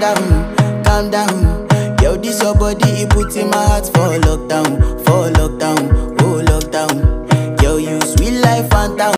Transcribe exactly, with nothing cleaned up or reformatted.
down, calm down. Yo, this your body, it puts in my heart for lockdown, for lockdown.